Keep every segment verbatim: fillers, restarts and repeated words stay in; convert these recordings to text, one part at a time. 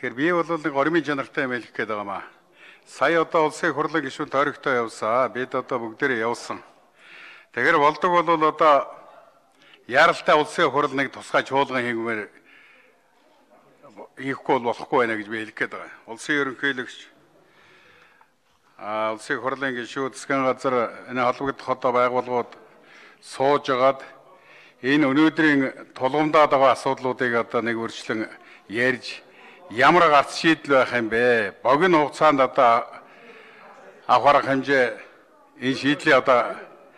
Тэгэхээр би бол нэг гормын чанартай юм хэлэх гээд байгаа маа. Сая одоо улсын хурлын гишүүн тойрогтой явсаа. Бид одоо бүгдээрээ явсан. Тэгэхээр болдог бол одоо яралтай улсын хурл нэг тусгай чуулган хийгмээр хийхгүй болохгүй байна гэж би хэлэх гээд байгаа. Улсын ерөнхийлөгч а улсын хурлын гишүүд засгийн газар энэ холбогдох одоо байгууллагууд сууж агаад энэ өнөөдрийн тулгамдаад байгаа асуудлуудыг одоо нэг үргэлжлэн ярьж ямар гарц шийдэл байх юм бэ? Богино хугацаанд одоо авах хэмжээ энэ шийдлийг одоо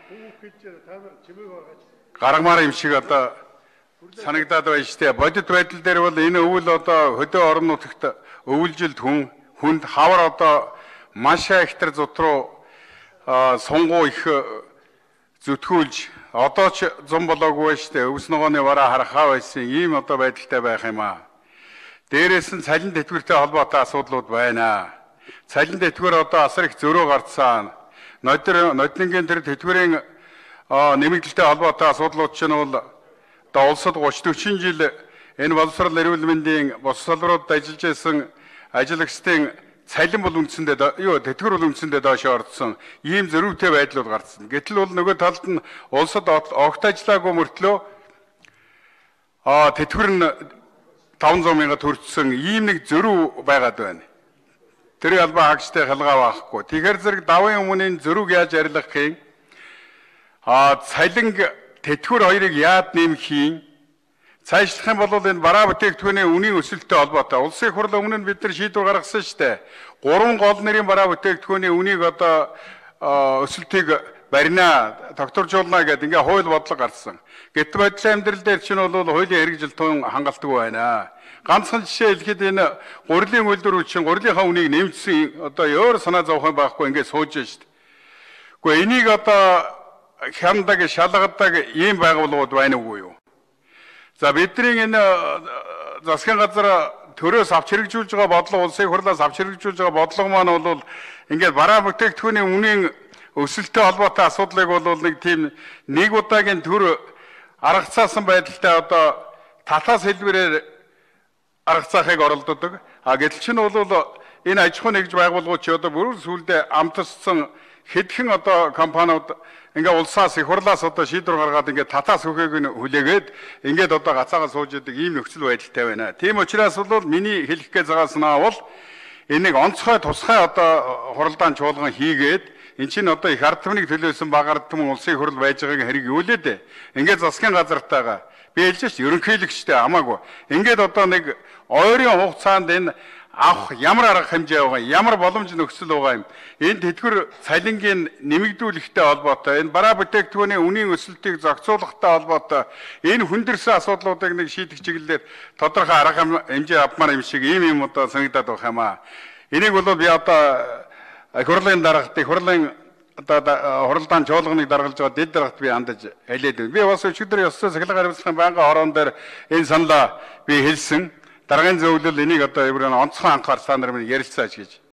гаргамаар юм шиг одоо санагдаад байна шүү дээ. Бодит байдал дээр бол энэ өвөл одоо хөдөө орон нутагт өвөлжилт хүн хүнд хавар одоо маш ихтер зут руу сунгуу их зүтгүүлж одоо ч зам болоогүй шүү дээ. Өвс ногооны бараа харахаа байсан ийм одоо байдалтай байх юм аа. Дээрээс нь цалин тэтгэвртэй холбоотой асуудлууд байна. Цалин тэтгэвэр одоо асар их зөрөө гарцсан. Нодир нодингийн тэр тэтгэврийн нэмэгдэлтэй холбоотой асуудлууд чинь бол одоо улсад гуч дөрвөн жил энэ боловсрол эрүүл мэндийн бус салбаруудад ажиллаж байсан ажиллагчдын цалин бол үндсэндээ юу тэтгэвэр бол үндсэндээ доош орсон. Ийм зөрүүтэй байдлууд гарцсан. Гэтэл бол нөгөө талд нь улсад огт ажиллаагүй мөртлөө а тэтгэвэр нь таван зуун мянга төрчихсөн ийм нэг зөрүү байгаад байна. Тэр албаа хаагчтай халгаа байхгүй. Тэгэхээр зэрэг давын өмнө зөрүүг яаж арилгах юм? А цалинг тэтгэвэр хоёрыг яад нэмэх юм? Цаашлах юм бол энэ бараа бүтээгдэхүүний үнийн өсөлттэй холбоотой. Улсын хурлын өмнө бид нар шийдвэр гаргасан шүү дээ. Гурван гол нэрийн бараа бүтээгдэхүүний үнийг одоо өсөлтийг барина, тогтворжуулна гэдэг ингээ хууль бодлого гарсан. Гэтэл байдлын амьдрал дээр чинь бол хуулийн хэрэгжилтэн хангалттай байна. Ганцхан жишээ хэлэхэд энэ гурилын үйлдвэрүүд чинь гурилынхаа үнийг нэмчихсэн одоо өөр санаа зовхон байхгүй ингээ сууж шүү дээ. Гэхдээ энийг одоо хяндаг, шалгадаг ийм байгууллагууд байна уу юу? За бидний энэ засгийн газар төрөөс авч хэрэгжүүлж байгаа бодлого, улсын хурлаас авч хэрэгжүүлж байгаа бодлого маань бол ингээд бараа бүтээгдэхүүний үнийн өсөлттэй холбоотой асуудлыг бол нэг тийм нэг удаагийн төр аргацаасан байдалтай одоо татаас хэлбэрээр аргацаахыг оролддог. А гэтэл чинь бол энэ аж ахуй нэгж байгууллагууд ч одоо бүр сүүлдээ амтарсан хэдхэн одоо компаниуд ингээ улсаас их хурлаас одоо шийдвэр гаргаад ингээ татаас хөхөөг нь хүлээгээд ингээд одоо гацаагаа сууж идэг ийм нөхцөл байдалтай байна. Тийм учраас бол миний хэлэх гэж байгаа санаа бол энийг онцгой тусгай одоо хуралдаан чуулган хийгээд эн чинь одоо их ард түмнийг төлөөсөн баг ард түмэн улсын хурл байж байгааг хэрэг юу лээ дээ. Ингээд засгийн газартайгаа би хэлж шүү ерөнхийлөгчтэй хамаагүй. Ингээд одоо нэг ойрын хугацаанд энэ авах ямар арга хэмжээ байгаа, ямар боломж нөхцөл байгаа юм. Энэ тэтгэвэр цалингийн нэмэгдүүлэхтэй холбоотой, энэ бараа бүтээгдэхүүний үнийн өсөлтийг зохицуулахтай холбоотой энэ хүндэрсэн асуудлуудыг нэг шийдэх чиглэлээр тодорхой арга хэмжээ авмаар юм шиг ийм юм одоо санагдаад байгаа юм аа. Энийг бол би одоо хурлын дарагт, хурлын одоо хуралдаан чуулганыг даргалж байгаа дэд дарагт би хандаж хэлээд байна. Би бас өчигдөр ёстой цахилгаан хариуцлагын байнгын хорон дээр энэ саналаа би хэлсэн. Дараагийн зөвлөл энийг одоо еврын онцгой анхаар та нар минь ярилцаач гэж